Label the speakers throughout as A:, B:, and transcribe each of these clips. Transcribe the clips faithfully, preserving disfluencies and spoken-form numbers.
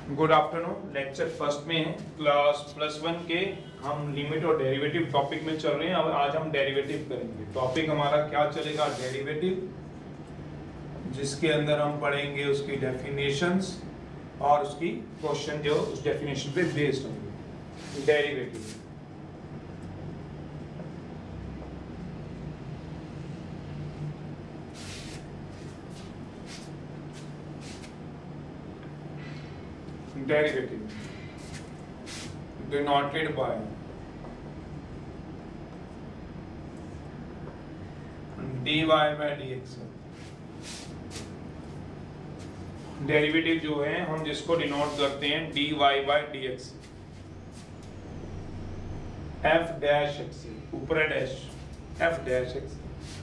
A: Good afternoon. Lecture first में है, class plus one के हम लिमिट और डेरिवेटिव टॉपिक में चल रहे हैं। अब आज हम डेरिवेटिव करेंगे। टॉपिक हमारा क्या चलेगा? डेरिवेटिव, जिसके अंदर हम पढ़ेंगे उसकी डेफिनेशंस और उसकी क्वेश्चन जो उस डेफिनेशन पे बेस्ड होंगे। Derivative derivative denoted by dy by dx। Derivative जो है हम जिसको डिनोट करते हैं dy by dx, f dash x से ऊपर है dash, f dash x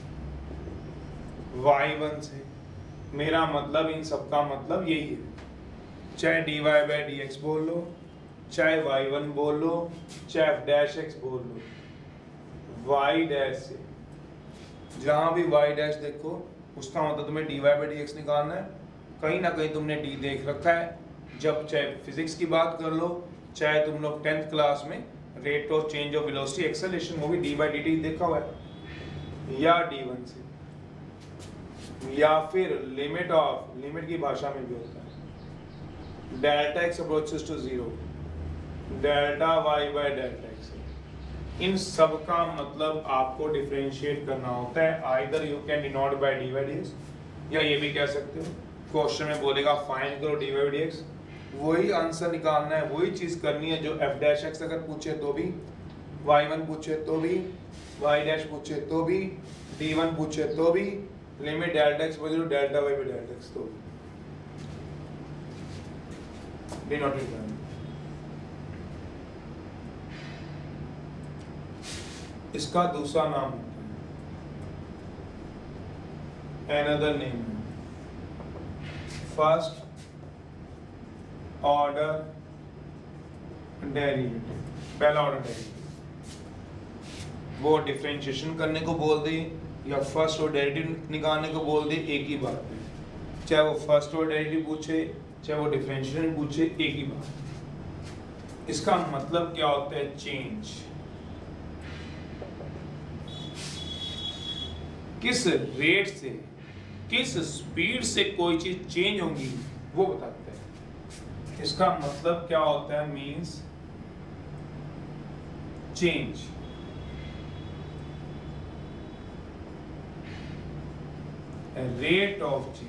A: y one से। मेरा मतलब इन सबका मतलब यही है, चाहे dy by dx बोल लो, चाहे वाई वन बोल लो, चाहे f डैश x बोल लो। y डैश से जहां भी y डैश देखो उसका मतलब तुम्हें dy by dx निकालना है। कहीं ना कहीं तुमने d देख रखा है, जब चाहे फिजिक्स की बात कर लो, चाहे तुम लोग टेंथ क्लास में rate of change of velocity acceleration वो भी डी बाई डी टी देखा हुआ है, या डी वन से, या फिर लिमिट ऑफ, लिमिट की भाषा में भी होता है delta x approaches to zero, delta y by delta x. इन सब का मतलब आपको डिफरेंशिएट करना होता है। Either you can denote by d by d x, या ये भी कह सकते हो क्वेश्चन में बोलेगा फाइंड करो डी बाई डी एक्स, वही आंसर निकालना है, वही चीज करनी है जो एफ डैश एक्स अगर पूछे तो भी, वाई वन पूछे तो भी, वाई डैश पूछे तो भी, डी वन पूछे तो भी, लिमिट डेल्टा एक्स बजे delta y by delta x तो भी डिनोटेड करना। इसका दूसरा नाम another name first order derivative, पहला ऑर्डर डेरिवेटिव। वो डिफरेंशिएशन करने को बोल दे या फर्स्ट ऑर्डर डेरिवेटिव निकालने को बोल दे, एक ही बात है। चाहे वो फर्स्ट ऑर्डर डेरिवेटिव पूछे, चाहे वो डिफरेंशिएशन पूछे, एक ही बात। इसका मतलब क्या होता है? चेंज। किस रेट से, किस स्पीड से कोई चीज चेंज होगी वो बताते हैं। इसका मतलब क्या होता है? Means change. Rate of change.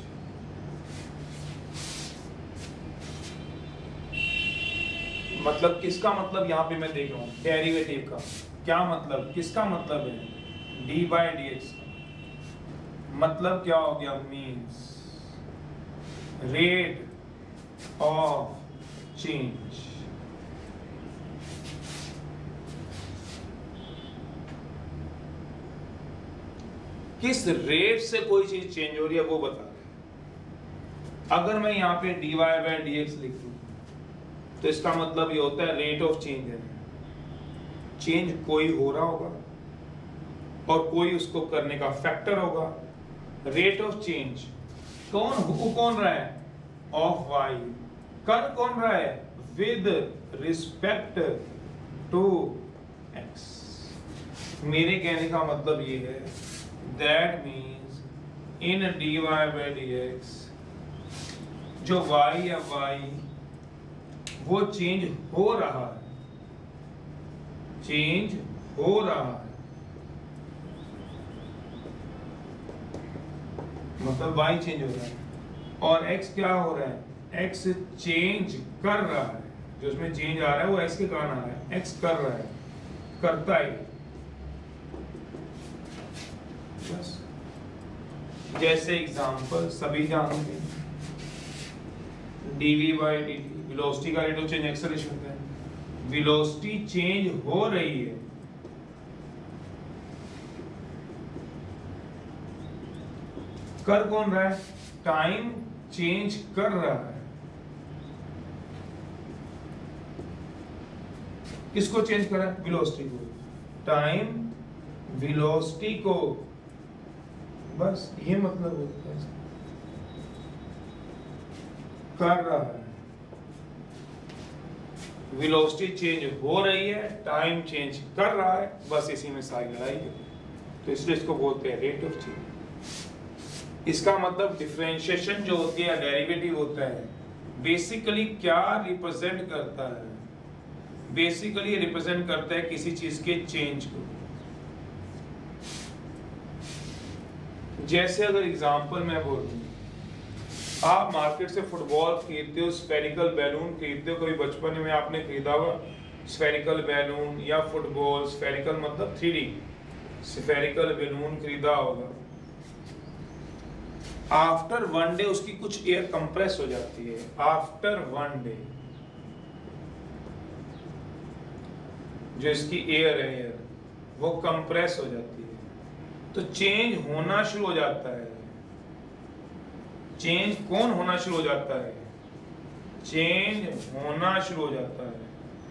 A: मतलब किसका मतलब यहां पे मैं देख रहा हूं डेरिवेटिव का क्या मतलब, किसका मतलब है? D by d x. मतलब क्या हो गया? Means rate of change. किस रेट से कोई चीज चेंज हो रही है वो बता रहे। अगर मैं यहां पे d y by d x लिख दूं तो इसका मतलब ये होता है रेट ऑफ चेंज है। चेंज कोई हो रहा होगा और कोई उसको करने का फैक्टर होगा। रेट ऑफ चेंज कौन हो कौन रहा है? Of y. कर कौन रहा है? With respect to x. मेरे कहने का मतलब ये है, that means in d y by d x जो वाई या वाई वो चेंज हो रहा है, चेंज हो रहा है। मतलब y चेंज हो रहा है और x क्या हो रहा है? x चेंज कर रहा है। जो उसमें चेंज आ रहा है वो x के कारण आ रहा है, x कर रहा है, करता है। बस जैसे एग्जांपल सभी जानते हैं, dv by dt वेलोसिटी का रेट ऑफ चेंज एक्सेलरेशन होता है। वेलोसिटी चेंज हो रही है, कर कौन रहा है? टाइम चेंज कर रहा है। किसको चेंज कर रहा है? वेलोसिटी को। टाइम वेलोसिटी को, बस ये मतलब होता है। कर रहा है वेलोसिटी चेंज हो रही है, टाइम चेंज कर रहा है, बस इसी में सारी लड़ाई है। तो इसलिए इसको बोलते हैं रेट ऑफ चेंज। इसका मतलब डिफरेंशिएशन जो होती है, डेरिवेटिव होता है, बेसिकली क्या रिप्रेजेंट करता है? बेसिकली रिप्रेजेंट करता है किसी चीज के चेंज को। जैसे अगर एग्जांपल मैं बोलूं, आप मार्केट से फुटबॉल खरीदते हो, स्फेरिकल बैलून खरीदते हो, कभी बचपन में आपने खरीदा हुआ स्फेरिकल बैलून या फुटबॉल, स्फेरिकल मतलब थ्री डी स्फेरिकल बैलून खरीदा होगा। आफ्टर वन डे उसकी कुछ एयर कंप्रेस हो जाती है, आफ्टर वन डे जो इसकी एयर है एयर वो कंप्रेस हो जाती है, तो चेंज होना शुरू हो जाता है। चेंज कौन होना शुरू हो जाता है? चेंज होना शुरू हो जाता है।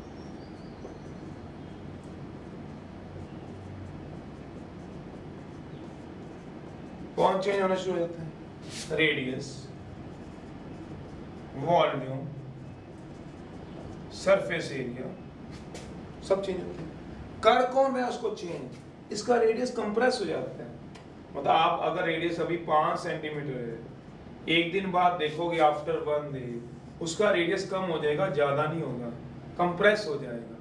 A: कौन चेंज होना शुरू हो जाता है? रेडियस, वॉल्यूम, सरफेस एरिया, सब चेंज होते हैं। कर कौन रहा है उसको चेंज? इसका रेडियस कंप्रेस हो जाता है। मतलब आप अगर रेडियस अभी पांच सेंटीमीटर है, एक दिन बाद देखोगे आफ्टर वन डे उसका रेडियस कम हो जाएगा, ज्यादा नहीं होगा, कंप्रेस हो जाएगा।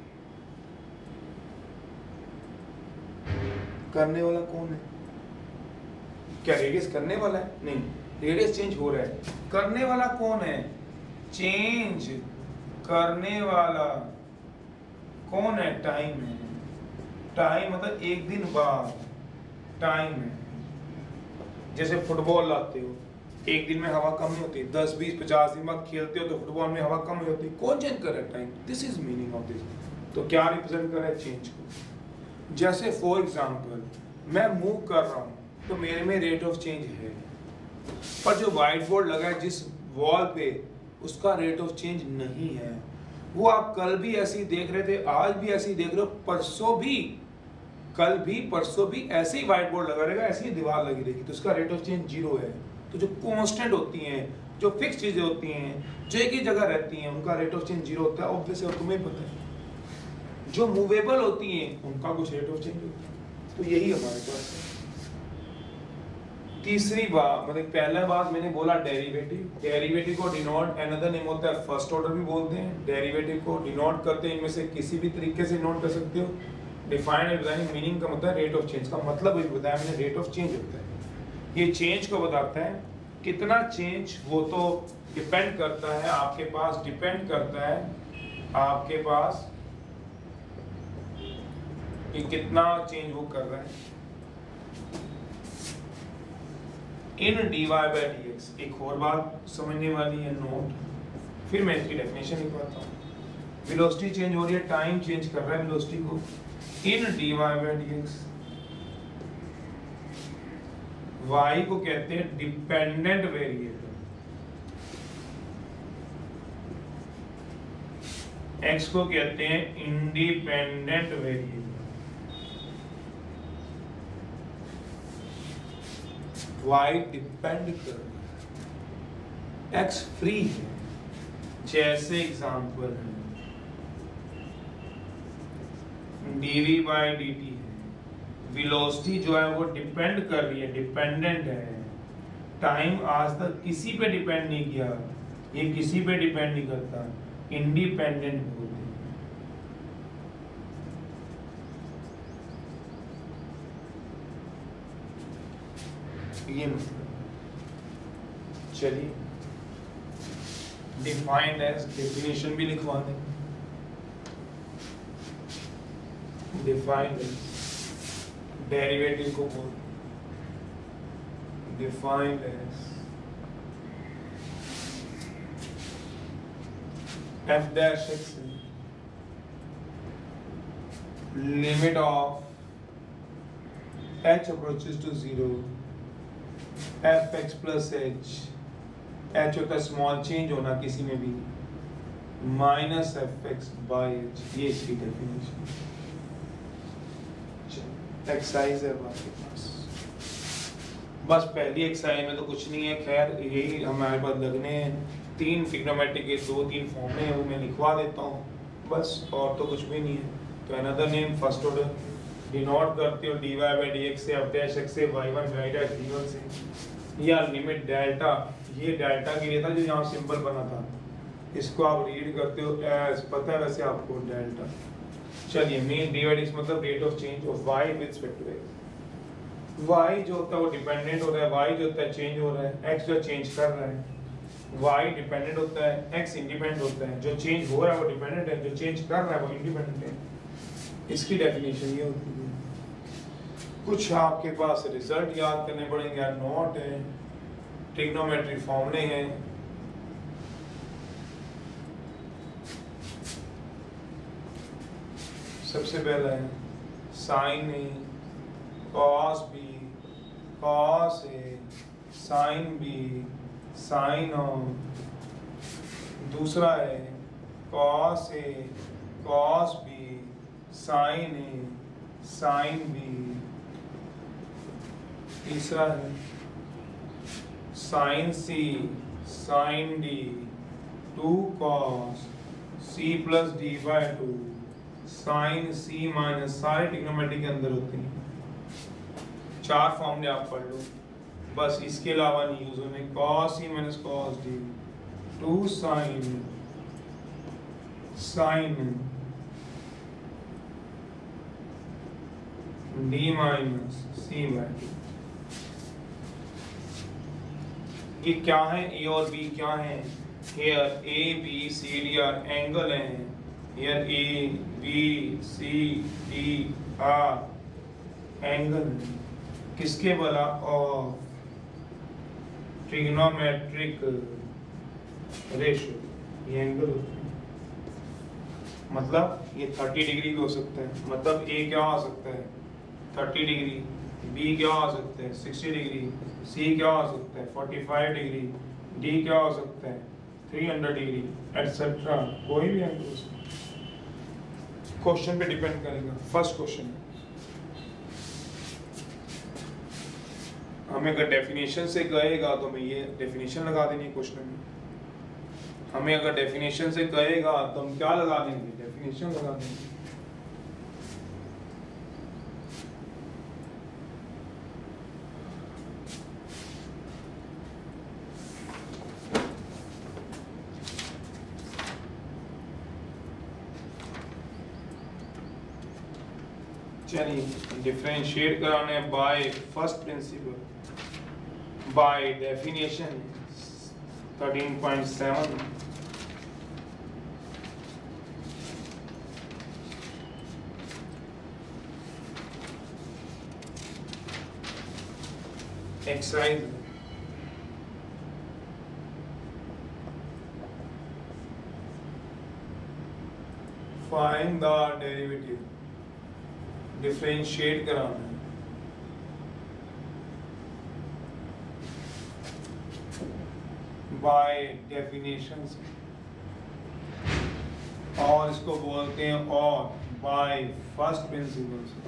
A: करने वाला कौन है? क्या रेडियस करने वाला है? नहीं, रेडियस चेंज हो रहा है। करने वाला कौन है? चेंज करने वाला कौन है? टाइम है। टाइम मतलब एक दिन बाद टाइम है। जैसे फुटबॉल लाते हो, एक दिन में हवा कम नहीं होती, दस बीस पचास दिन बाद खेलते हो तो फुटबॉल में हवा कम नहीं होती। कौन चेंज कर रहा है? Time. This is meaning of this. तो क्या रिप्रेजेंट कर रहा है? चेंज को। जैसे फॉर एग्जांपल मैं मूव कर रहा हूँ तो मेरे में रेट ऑफ चेंज है, पर जो व्हाइट बोर्ड लगा है जिस वॉल पे, उसका रेट ऑफ चेंज नहीं है। वो आप कल भी ऐसे ही देख रहे थे, आज भी ऐसे ही देख रहे हो, परसों भी, कल भी परसों भी ऐसे ही व्हाइट बोर्ड लगा रहेगा, ऐसी ही दीवार लगी रहेगी, तो उसका रेट ऑफ चेंज जीरो है। तो जो कांस्टेंट होती हैं, जो फिक्स चीजें होती हैं, जो एक ही जगह रहती हैं, उनका रेट ऑफ चेंज जीरो होता है। ऑब्वियसली और तुम्हें पता है। जो मूवेबल होती हैं उनका कुछ रेट ऑफ चेंज होता है। तो यही हमारे पास है। तीसरी बात, मतलब पहला बात मैंने बोला डेरिवेटिव। डेरिवेटिव को डिनोट अनदर नेम होता है फर्स्ट ऑर्डर भी बोलते हैं। डेरिवेटिव को डिनोट करते हैं, इनमें से किसी भी तरीके से नोट कर सकते हो। डिफाइन एंड डिजाइनिंग मीनिंग का मतलब रेट ऑफ चेंज का मतलब भी बताया मैंने, रेट ऑफ चेंज होता है। ये चेंज को बताता है, कितना चेंज, वो तो डिपेंड करता है आपके पास, डिपेंड करता है आपके पास कि कितना चेंज वो कर रहा है। In d y by d x, एक और बात समझने वाली है, नोट, फिर मैं इसकी डेफिनेशन लिखवाता हूँ। वेलोसिटी चेंज हो रही है, टाइम चेंज कर रहा है वेलोसिटी को। In d y by d x, y को कहते हैं डिपेंडेंट वेरिएबल, एक्स को कहते हैं इंडिपेंडेंट वेरिएबल। वाई डिपेंड कर रहा है, एक्स फ्री है। जैसे एग्जांपल है डीवी बाई डी टी है, वेलोसिटी जो है वो डिपेंड कर रही है, डिपेंडेंट है। टाइम आज तक किसी पे डिपेंड नहीं किया, ये किसी पे डिपेंड नहीं करता, इंडिपेंडेंट बोलते हैं। ये चलिए डिफाइंड एज, डेफिनेशन भी लिखवा दें। डिफाइंड एज डेरिवेटिव को बोल, defined as f dash x limit of h approaches to zero, f x plus h, h होता है स्मॉल चेंज होना किसी में भी, minus f x by h, ये इसकी डेफिनेशन। एक्सरसाइज है आपके पास, बस पहली एक्सरसाइज में तो कुछ नहीं है, खैर यही हमारे पास लगने हैं। तीन ट्रिग्नोमेट्री के दो तीन फॉर्मूले हैं वो मैं लिखवा देता हूँ बस, और तो कुछ भी नहीं है। तो another name first order denote करते हो d y by d x से, एफ डैश एक्स से, y one by dash d one से, या लिमिट डेल्टा, ये डेल्टा के लिए था जो यहाँ सिंबल बना था, इसको आप रीड करते हो एज, पता है वैसे आपको डेल्टा। चलिए मीन डिवाइड एक्स मतलब rate of change of y with respect to x. Y जो होता है वो डिपेंडेंट हो रहा है, वाई जो होता है चेंज हो रहा है, एक्स जो चेंज कर रहा है। वाई डिपेंडेंट होता है, एक्स इंडिपेंडेंट होता है, जो चेंज हो रहा है वो डिपेंडेंट है, जो चेंज कर रहा है वो इंडिपेंडेंट है। इसकी डेफिनेशन ये होती है। कुछ आपके पास रिजल्ट याद करने पड़ेंगे, नोट है, ट्रिग्नोमेट्री फॉर्मूले हैं। सबसे पहला है sine A cos B cos A sine B sine of, दूसरा है cos A cos B sine A sine B, तीसरा है sine C sine D two cos C plus D by two sine C minus, सारे trigonometry के अंदर होते हैं। चार फॉर्मूले आप पढ़ लो बस, इसके अलावा नहीं यूज होने। Cos C minus cos D two sine sine D minus C by two. ये क्या है, ए और बी क्या है? Here A B C D are angle है। Here A B C D are angle किसके बला? और ट्रिग्नोमेट्रिक रेशियो, ये एंगल होता है। मतलब ये तीस डिग्री भी हो सकता है, मतलब ए क्या हो सकता है तीस डिग्री, बी क्या हो सकता है साठ डिग्री, सी क्या हो सकता है पैंतालीस डिग्री, डी क्या हो सकता है तीन सौ डिग्री, एटसेट्रा, कोई भी एंगल हो सकता है। क्वेश्चन पे डिपेंड करेगा। फर्स्ट क्वेश्चन हमें अगर डेफिनेशन से कहेगा तो हमें ये डेफिनेशन लगा देनी है क्वेश्चन में। हमें अगर डेफिनेशन से कहेगा तो हम क्या लगा देंगे? डेफिनेशन लगा देंगे। चलिए डिफरेंशिएट कराने by first principle, by definition thirteen point seven. Exercise find the derivative, differentiate कराना है। बाय डेफिनेशन से, और इसको बोलते हैं और बाय फर्स्ट प्रिंसिपल से।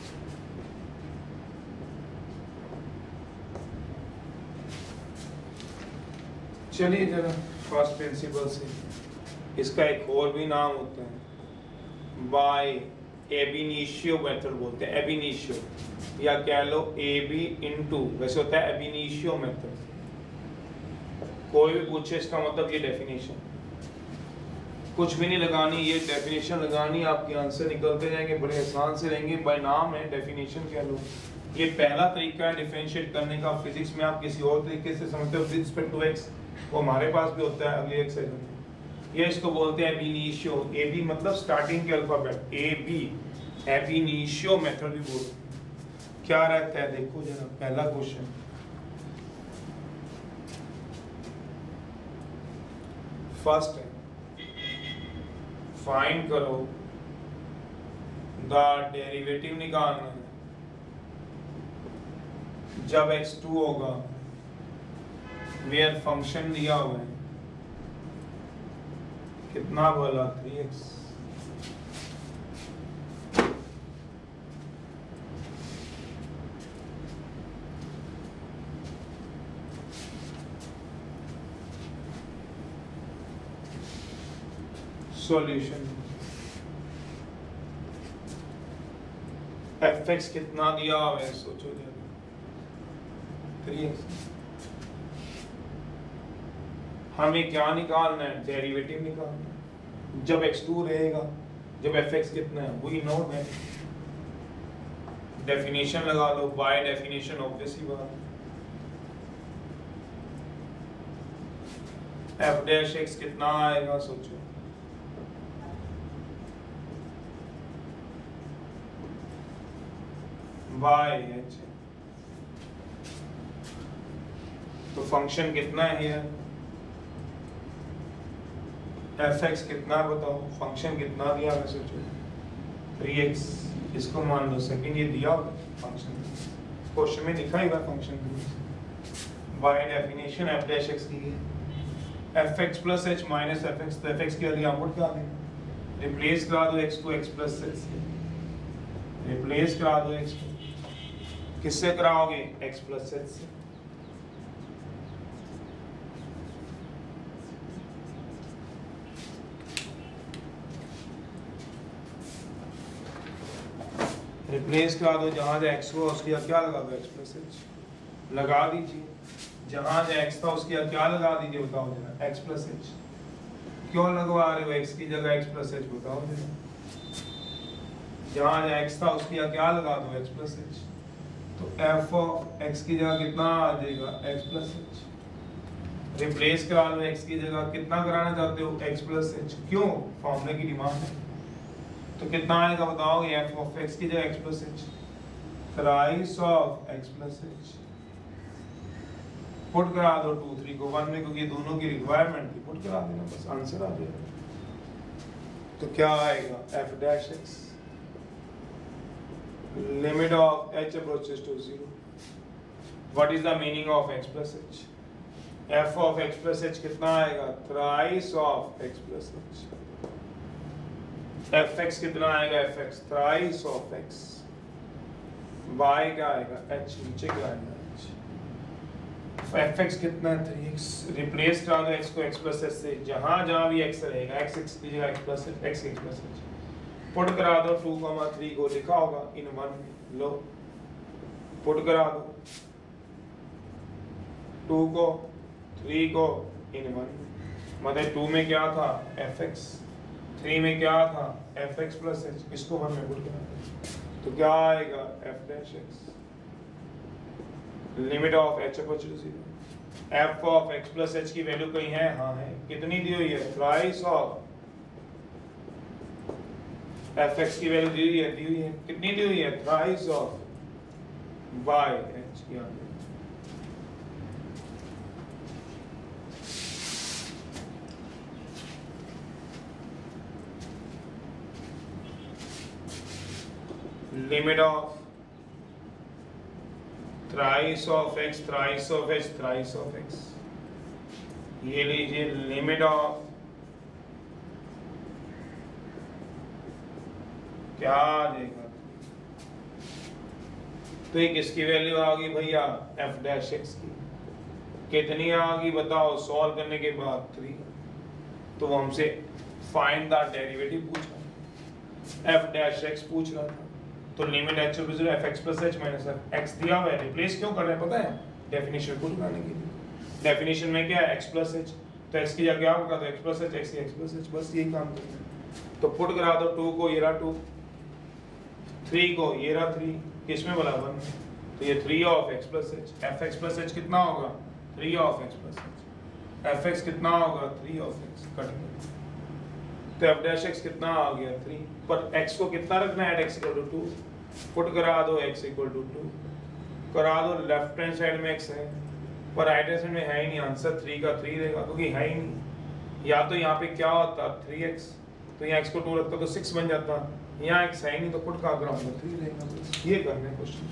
A: चलिए जरा फर्स्ट प्रिंसिपल से, इसका एक और भी नाम होता है बाय एबिनिशियो मेथड बोलते हैं, एबिनिशियो, या कह लो ए बी इनटू, वैसे होता है एबिनिशियो मेथड। कोई भी पूछे इसका मतलब ये डेफिनेशन, कुछ भी नहीं लगानी, ये डेफिनेशन लगानी, आपके आंसर निकलते जाएंगे, बड़े आसान से रहेंगे। बाय नाम है डेफिनेशन कह लो। ये पहला तरीका है डिफरेंशिएट करने का। फिजिक्स में आप किसी और तरीके से समझते हो विद रिस्पेक्ट टू एक्स, वो हमारे पास भी होता है अगले एक्सरसाइज में। ये इसको बोलते हैं एबिनिशियो, ए बी मतलब स्टार्टिंग के alphabet, A B, ab initio method भी बोलते हैं। क्या रहता है देखो जरा, पहला क्वेश्चन, फर्स्ट है फाइंड करो द डेरिवेटिव निकालना है जब एक्स टू होगा, वेयर फंक्शन दिया हुआ है कितना बोला three x. Solution f x कितना दिया हुआ है सोचो जरा, थ्री एक्स। हमें क्या निकालना है, डेरिवेटिव निकालना है जब एक्स टू रहेगा, जब एफ एक्स कितना है वही नोट है। डेफिनेशन लगा लो, बाय डेफिनेशन ऑब्वियसली बात, एफ डैश एक्स कितना आएगा सोचो, बाय एच। तो फंक्शन कितना है यार, एफ एक्स कितना बताओ, फंक्शन कितना दिया है सोचो, थ्री एक्स, इसको मान लो सेकंड, ये दिया फंक्शन क्वेश्चन में लिखा ही हुआ function by definition f dash x की f x plus h minus f x, तो एफ एक्स के लिए हम पुट करा दें, रिप्लेस करा दो एक्स को एक्स प्लस एच से, रिप्लेस करा दो एक्स को, किससे कराओगे, एक्स प्लस एच से। रिप्लेस करा दो, जहां जहाँ एक्स हुआ उसके क्या लगा दो, एक्स प्लस एच लगा दीजिए, जहां जहाँ एक्स था उसके क्या लगा दीजिए बताओ जरा, एक्स प्लस एच। क्यों लगवा रहे हो एक्स की जगह एक्स प्लस एच बताओ जरा, जहां जहाँ एक्स था उसकी क्या लगा दो, एक्स प्लस एच। तो एफ ऑफ एक्स की जगह कितना आ जाएगा, एक्स प्लस एच। रिप्लेस करा लो एक्स की जगह, कितना कराना चाहते हो, एक्स प्लस एच। क्यों, फॉर्मूले की डिमांड है। तो कितना आएगा बताओगे, एफ ऑफ एक्स की जगह x plus h, thrice of x plus h. Put करा दो टू थ्री को वन में, क्योंकि दोनों की रिक्वायरमेंट थी, पुट करा देना बस, आंसर आ जाएगा। तो क्या आएगा, f dash x limit of h approaches to zero. What is the meaning of x plus h? f of x plus h कितना आएगा, thrice of x plus h। fx कितना आएगा, fx thrice of x। y क्या आएगा, h, नीचे क्या आएगा, h। fx कितना है, थ्री एक्स। रिप्लेस करा दो x को x plus h से, जहां जहां भी x रहेगा, x x की जगह x plus h, x x plus h। Put करा दो टू कॉमा थ्री को, लिखा होगा इन वन, लो पुट करा दो टू को थ्री को इन वन, मतलब टू में क्या था, एफ एक्स, थ्री में क्या था, एफ एक्स प्लस एच, इसको वन में पुट करा दो, तो क्या आएगा, f dash x limit of h approach to zero. F of x plus h की वैल्यू कहीं है, हाँ है, कितनी दी हुई है, थ्राइस ऑफ एफ एक्स की वैल्यू दी हुई है, दी हुई है, कितनी दी हुई है, थ्राइस ऑफ बाय एच की value. Limit of thrice of x, thrice of H, thrice of x, ये लीजिए लिमिट ऑफ क्या आ जाएगा, तो ये किसकी वैल्यू आ गई भैया, एफ डैश एक्स की। कितनी आ गई बताओ, सॉल्व करने के बाद थ्री। तो वो हमसे फाइंड द डेरिवेटिव पूछा, एफ डैश एक्स पूछ रहा था, तो limit h of f x plus h minus f x दिया हुआ है, रिप्लेस क्यों कर रहे हैं पता है, डेफिनेशन को लगाने के लिए। डेफिनेशन में क्या है, एक्स प्लस एच, तो एक्स की जगह क्या होगा, तो x plus h, x x plus h, बस यही काम करना है। तो पुट करा दो टू को, ये रहा टू, थ्री को, ये रहा थ्री, किसमें बोला वन, तो ये three of x plus h, f x plus h कितना होगा, three of x plus h, f x कितना होगा, थ्री ऑफ एक्स, कट कर, तो एफ डैश एक्स कितना आ गया, थ्री, पर एक्स को कितना रखना है, x equal to two, put करा दो एक्स इक्वल टू टू, करा दो, लेफ्ट हैंड साइड में एक्स है, पर राइट हैंड साइड में है ही नहीं, आंसर थ्री का थ्री रहेगा, क्योंकि है ही नहीं। या तो यहाँ पे क्या होता, थ्री एक्स, तो यहाँ एक्स को टू रखता तो सिक्स बन जाता, यहाँ एक्स है नहीं, तो पुट का ग्राउंड थ्री रहेगा। ये करना है क्वेश्चन,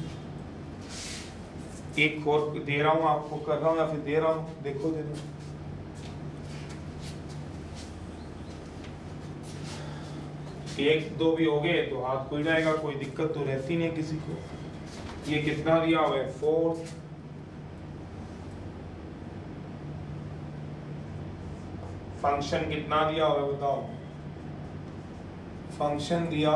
A: एक और दे रहा हूँ आपको, कर रहा हूँ या फिर दे रहा हूँ, देखो दे रहा हूँ। एक दो भी हो गए तो हाथ खुल जाएगा, कोई दिक्कत तो रहती नहीं किसी को। ये कितना दिया हुआ है, फोर, फंक्शन कितना दिया हुआ है बताओ, फंक्शन दिया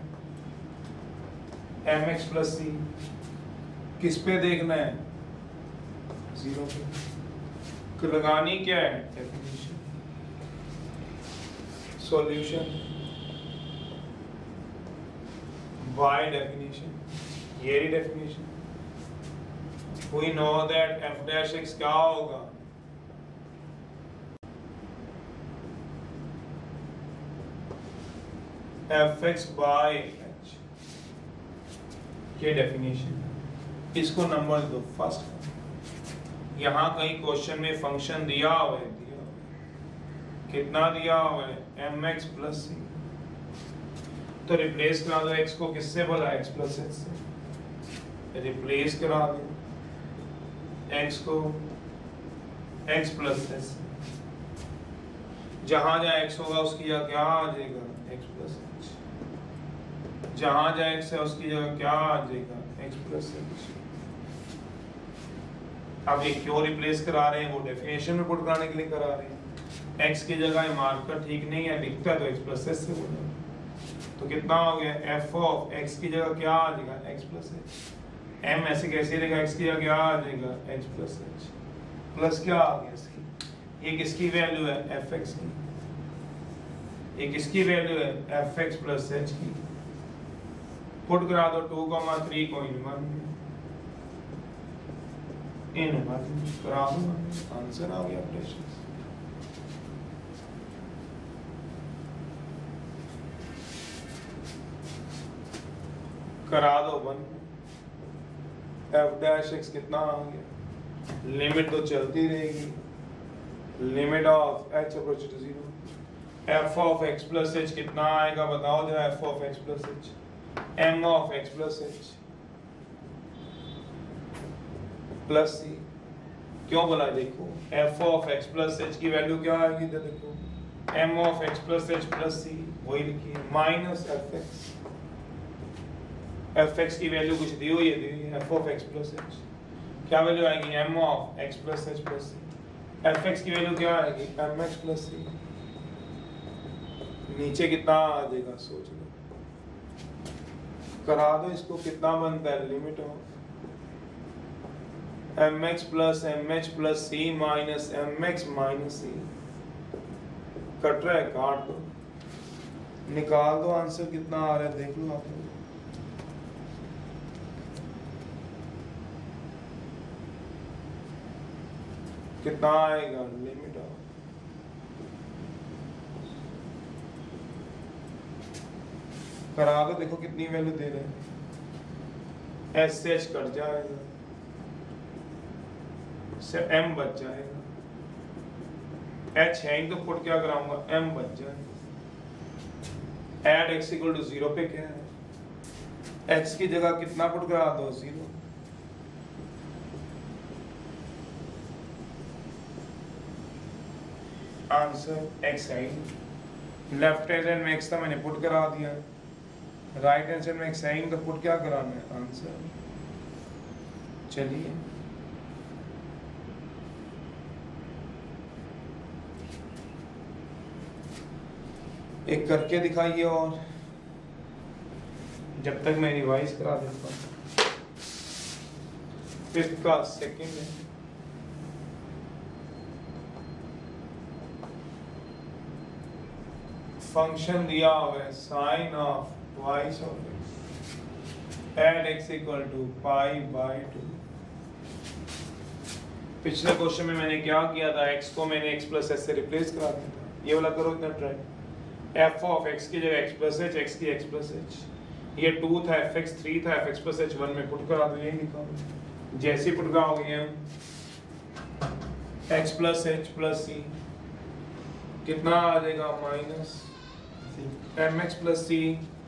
A: एम एक्स प्लस सी, किस पे देखना है, जीरो पे। लगानी क्या है, डेफिनेशन, सॉल्यूशन, वाई डेफिनेशन, ये रही definition. We know that f dash x क्या होगा, fx by h, ये डेफिनेशन। इसको नंबर दो फर्स्ट। यहाँ कहीं क्वेश्चन में फंक्शन दिया हुआ है, दिया हुआ है। कितना दिया हुआ है, एम एक्स प्लस सी, तो रिप्लेस करा दो x को, किससे बोला, x प्लस एच से, रिप्लेस करा दो x को x प्लस एच से। जहां जहां x होगा उसकी जगह क्या आ जाएगा, x प्लस एच। जहां जहां x है उसकी जगह क्या आ जाएगा, x प्लस एच। अब ये क्यों रिप्लेस करा रहे हैं, वो डेफिनेशन में पुट कराने के लिए करा रहे हैं। x की जगह मार्कर ठीक नहीं है, दिखता है तो x प्लस एच से बोला, तो कितना हो गया, f ऑफ x की जगह क्या आ जाएगा, x प्लस एच। m ऐसे कैसे रहेगा, x की जगह क्या आ जाएगा, x प्लस एच, प्लस क्या आ गया इसकी, ये किसकी वैल्यू है, fx की, ये किसकी वैल्यू है, fx प्लस एच की। पुट करा दो टू कॉमा थ्री को इन वन, इन वन करा दो, आंसर आ गया ऑपरेशन। करा दो वन, f डैश x कितना आ गया, लिमिट तो चलती रहेगी, limit of h approach to zero, f of x plus h कितना आएगा बताओ जरा, f of x plus h, m of x plus h plus c। क्यों बोला, देखो f of x plus h की वैल्यू क्या आएगी, इधर देखो, m of x plus h plus c, वही लिखिए, माइनस fx। fx की वैल्यू कुछ दी हुई है, दी हुई है f of x plus h, क्या वैल्यू आएगी, m of x plus h plus c। fx की वैल्यू क्या आएगी, mx प्लस c। नीचे कितना आ जाएगा, सोच लो, करा दो इसको, कितना बनता है, limit of mx plus mh plus c minus mx minus c, cut रहा है, काट दो, निकाल दो, आंसर कितना आ रहा है देख लो आप लोग। कितना आएगा, लिमिट ऑफ करा दो, देखो कितनी वैल्यू दे रहे हैं, एस एच कट जाएगा, से m बच जाएगा, h है तो पुट क्या कराऊंगा, m बच जाएगा। At x equal to zero पे क्या है, x की जगह कितना पुट करा दो, जीरो। आंसर x है, लेफ्ट हैंड में x था मैंने पुट करा दिया, राइट हैंड साइड में x है तो पुट क्या कराना है, आंसर। चलिए एक करके दिखाइए, और जब तक मैं रिवाइज करा देता हूँ। फिफ्थ का सेकेंड है, फंक्शन दिया हुआ है sine of twice of x at x equal to pi by two. पिछले क्वेश्चन में मैंने क्या किया था, x को मैंने x प्लस एच से रिप्लेस करा दिया था। ये वाला करो इतना ट्राई, f ऑफ x की जगह x प्लस एच, x की x प्लस एच, ये टू था, fx थ्री था, fx प्लस एच वन में पुट करा दो, यही निकालो। जैसे पुट कराओगे हम x plus h plus c कितना आ जाएगा, minus m x plus c,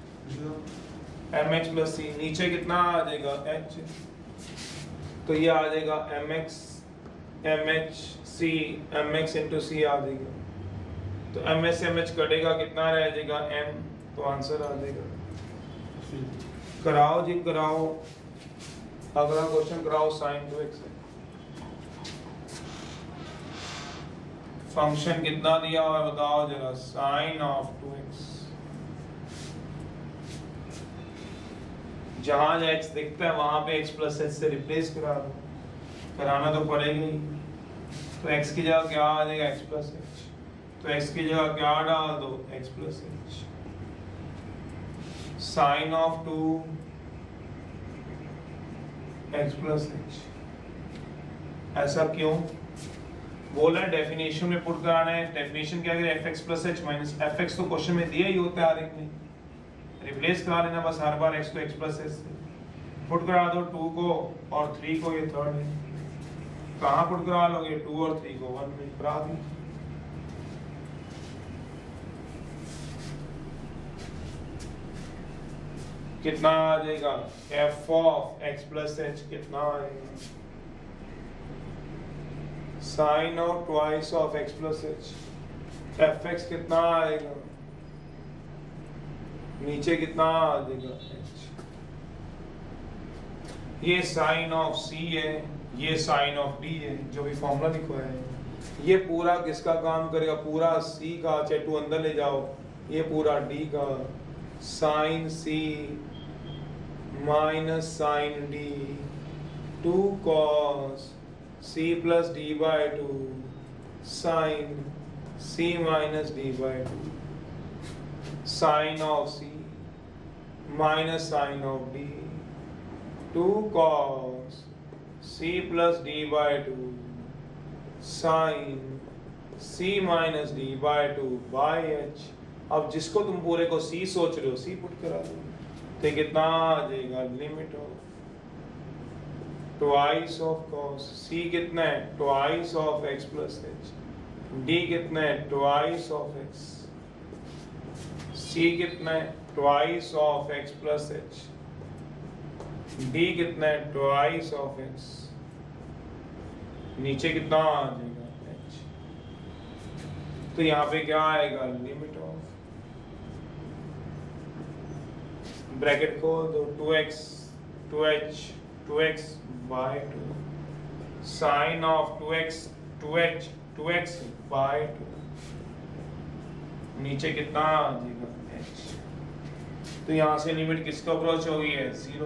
A: m x plus c, नीचे कितना आ जाएगा h, तो ये आ जाएगा m x m h c, m x into c आ जाएगा, तो एम एस एम एच कटेगा, कितना रह जाएगा m, तो आंसर आ जाएगा। कराओ जी कराओ, अगला क्वेश्चन कराओ, साइन टू एक्स। फंक्शन कितना दिया हुआ है बताओ जरा, साइन ऑफ टू एक्स जहां x दिखता है वहां पे x प्लस एच से रिप्लेस करा दो, कराना तो पड़ेगा ही। तो x की जगह क्या आ जाएगा x प्लस एच, तो x की जगह क्या डाल दो x plus h. Sine of two x plus h, ऐसा क्यों बोला? डेफिनेशन में पुट कराना है। डेफिनेशन क्या है? fx plus h minus fx तो क्वेश्चन में दिया ही होता है हर एक में, रिप्लेस करा लेना बस हर बार x को x प्लस एच से। पुट करा दो टू को और थ्री को, ये थर्ड है। कहाँ पुट करा लोगे? टू और थ्री को वन में करा दी। कितना आ जाएगा? f of x plus h कितना आएगा? Sine of twice of x plus h, fx कितना आएगा? नीचे कितना आ जाएगा? h। ये साइन ऑफ c है, ये साइन ऑफ d है, जो भी फॉर्मूला लिखा है। ये पूरा किसका काम करेगा? पूरा c का, चाहे टू अंदर ले जाओ, ये पूरा d का। Sine c minus sine d, two cos c plus d by two sine c minus d by two, sine of c minus sine of d, two cos c plus d by two sine c minus d by two by h। अब जिसको तुम पूरे को c सोच रहे हो, c put करा दो, तो कितना आ जाएगा? Limit of twice of cos c कितना है? Twice of x plus h. d कितना है? Twice of x। c कितना है? Twice of x plus h. d कितना है? Twice of x। नीचे कितना आ जाएगा? h। तो यहाँ पे क्या आएगा? लिमिट ऑफ, ब्रैकेट खोल दो, two x two h two x by two sine of two x two h two x by two, नीचे कितना आ जाएगा? h। तो यहाँ से लिमिट किसका अप्रोच हो गई है? Zero.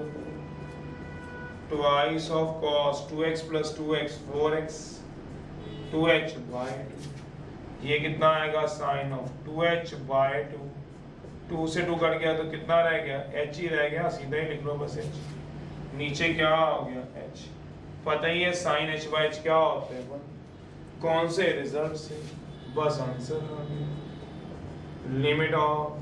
A: Twice of cos two x plus two x four x two h by two, ये कितना आएगा? Sine of two h by two, two से टू कट गया तो कितना रह गया? h ही रह गया, सीधा ही लिख लो बस h। नीचे क्या हो गया? h। पता ही है साइन h बाई h क्या होता है? वन। कौन से रिजल्ट से? बस आंसर आ गया। Limit of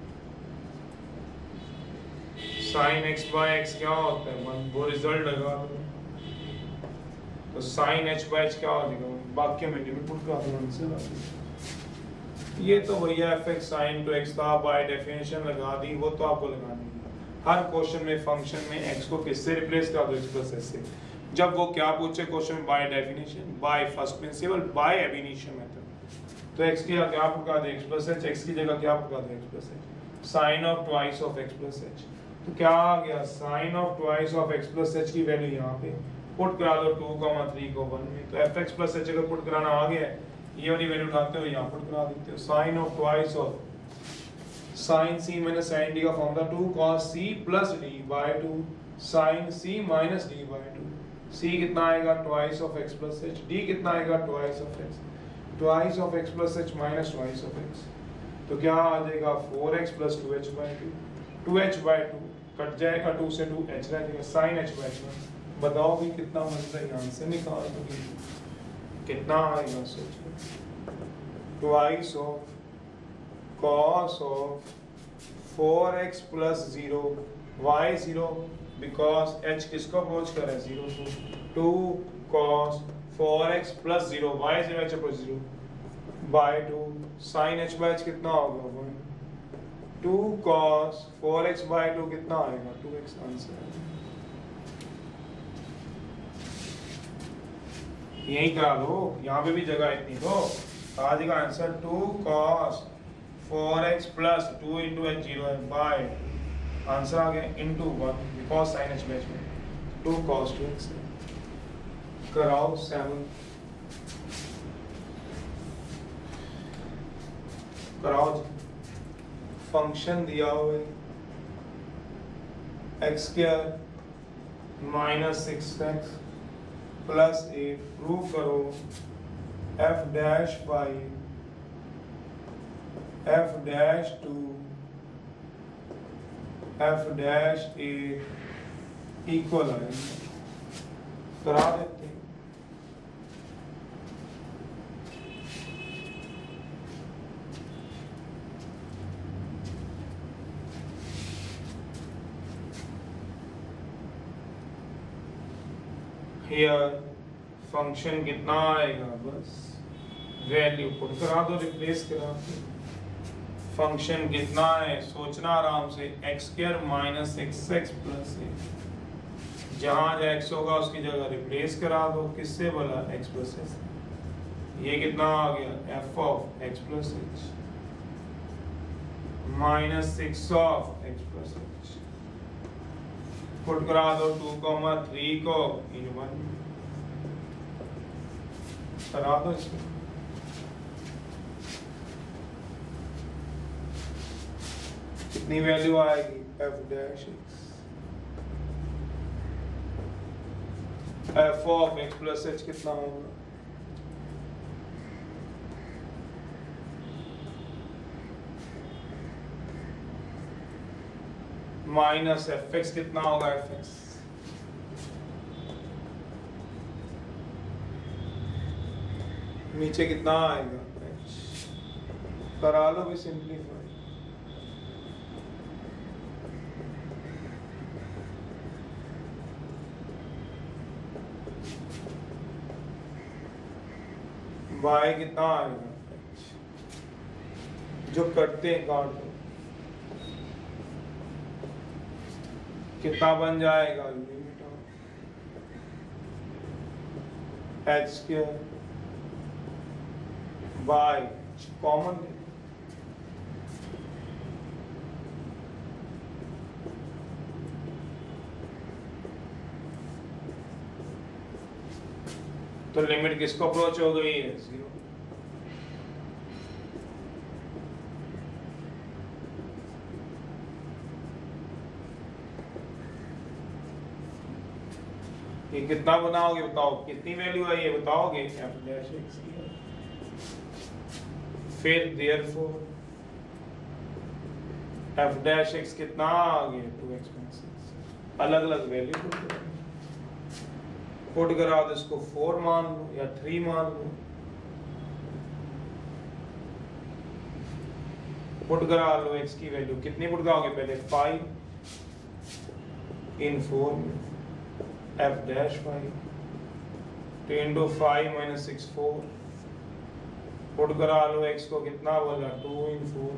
A: sine x by x क्या होता है? वन। वो रिजल्ट लगा दो, तो साइन h बाई h क्या हो जाएगा? वाक्य में लिमिट पुट कर दो, आंसर आ गया। ये तो भैया fx sin टू x था, बाय डेफिनेशन लगा दी, वो तो आपको लगानी है। हर क्वेश्चन में फंक्शन में x को किससे रिप्लेस कर दो? x प्लस एच से। जब वो क्या पूछे क्वेश्चन में? By definition, by first principle, by ab initio method. तो x की जगह क्या पुकार दे? x plus h. x की जगह क्या पुकार दे? x plus h. Sine of twice of x plus h, तो क्या आ गया? Sine of twice of x plus h की वैल्यू यहाँ पे पुट करा दो, टू कॉमा थ्री को वन में। तो fx प्लस एच अगर पुट कराना आ गया, ये वाली वैल्यू उठाते हो, यहाँ पुट करा देते हो। Sine of twice of sine c minus sine d का formula two cos c plus d by two sine c minus d by two. c कितना आएगा? Twice of x plus h। d कितना आएगा? Twice of x। Twice of x plus h minus twice of x, तो क्या आ जाएगा? Four x plus two h by two. Two h by two cut जाएगा, two से to h रह जाएगा, साइन h बाय टू। बताओ भी कितना बनता है? आंसर निकाल दो, कितना आएगा? सोचो। Twice of cos of four x plus zero, y zero because h किसको अप्रोच कर रहा है? जीरो को। Two cos four x plus zero, y zero h approach zero by two sin h by h कितना होगा? One. Two cos four x by two कितना आएगा? To x. Answer यही करा लो, यहाँ पे भी जगह इतनी तो आ जाएगा answer. Two cos four x plus two into h zero है बाय, आंसर आ गया into one because sine h match में टू cos टू एक्स। कराओ सेवन, कराओ। फंक्शन दिया हुआ है x square minus six x plus eight. Prove करो f dash five f dash two f dash eight equal है। करा देते हैं। Here फंक्शन कितना आएगा, बस वैल्यू पुट करा दो, रिप्लेस करा दो। फंक्शन कितना है सोचना आराम से, x square minus x x plus a. जहां जो एक्स होगा उसकी जगह रिप्लेस करा दो, किससे बोला, एक्स प्लस एच। ये कितना आ गया, f of x plus h minus six of x plus h. Put करा दो टू कॉमा थ्री को इन वन करा दो इसमें। कितनी वैल्यू आएगी, f dash x f of x plus h कितना होगा, माइनस एफ एक्स कितना होगा, एफ एक्स नीचे कितना आएगा, एच। करा लो भी सिंप्लीफाई। वाई कितना आएगा, एच। जो करते हैं काट दो, कितना बन जाएगा, limit of h square by common ले तो लिमिट किसको अप्रोच हो गई है, जीरो। ये कितना बनाओगे बताओ, कितनी वैल्यू आई है बताओगे, एफ डैश एक्स की। फिर देयरफॉर एफ डैश एक्स कितना आ गया, टू एक्स माइनस सिक्स। अलग अलग वैल्यू पुट करा दो, इसको फोर मान लो या थ्री मान लो। पुट करा लो एक्स की वैल्यू कितनी पुट कराओगे, पहले five in four f dash five तो into five minus six four. Put करा लो एक्स को कितना बोला, two in four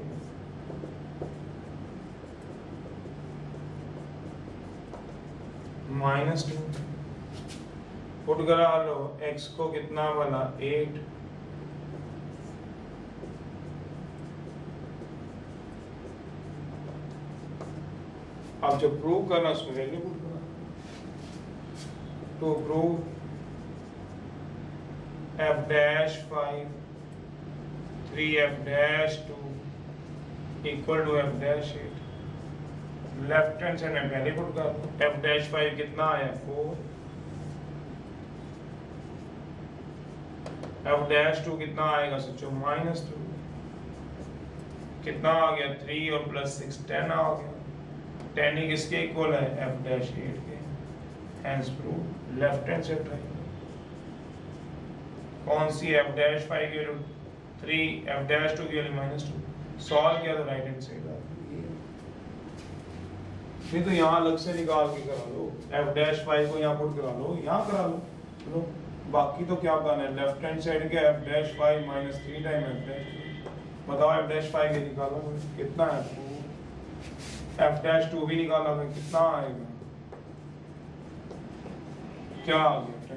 A: minus two. Put करा लो एक्स को कितना बोला, एट अब जो प्रूव करना उसमें वैल्यू पुट करा। To prove f dash five three f dash two equal to f dash eight. Left hand side में पहले पुट कर दो, एफ डैश फाइव कितना आया, फोर। एफ डैश टू कितना आएगा सोचो, माइनस टू। कितना आ गया, थ्री और प्लस सिक्स टेन आ गया। टेन ही किसके इक्वल है, एफ डैश एट के। Hence prove left hand side triangle. कौन सी, एफ डैश फाइव की value three, f dash two की वैल्यू माइनस टू। सॉल्व किया तो राइट हैंड साइड आ गई। नहीं तो यहाँ अलग से निकाल के करा लो, एफ डैश फाइव को यहाँ पुट करा लो, यहाँ करा लो। चलो बाकी तो क्या करना है, लेफ्ट हैंड साइड के f dash five minus three time f dash two. बताओ एफ डैश फाइव ये निकालो कितना है, टू। एफ डैश टू भी निकाला मैं, कितना आएगा, क्या आ गया,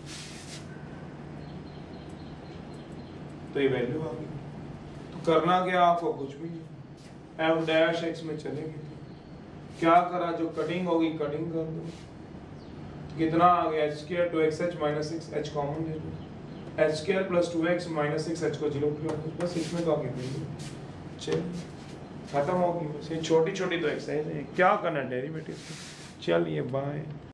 A: तो ये वैल्यू आ गई। तो करना क्या आपको, कुछ भी नहीं, एफ डैश एक्स में चलेगी। क्या करा, जो कटिंग होगी कटिंग कर दो। कितना आ गया, h square two x h minus six h common ले लो, h square plus two x minus six h को जीरो कर दो, बस इसमें तो आगे चल खत्म होगी बस। ये छोटी छोटी तो एक्सरसाइज है, क्या करना डेरिवेटिव से। चलिए बाय।